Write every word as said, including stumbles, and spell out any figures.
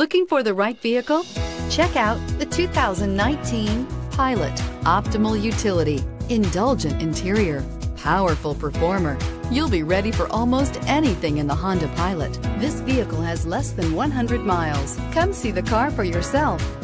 Looking for the right vehicle? Check out the two thousand nineteen Pilot. Optimal utility, indulgent interior, powerful performer. You'll be ready for almost anything in the Honda Pilot. This vehicle has less than one hundred miles. Come see the car for yourself.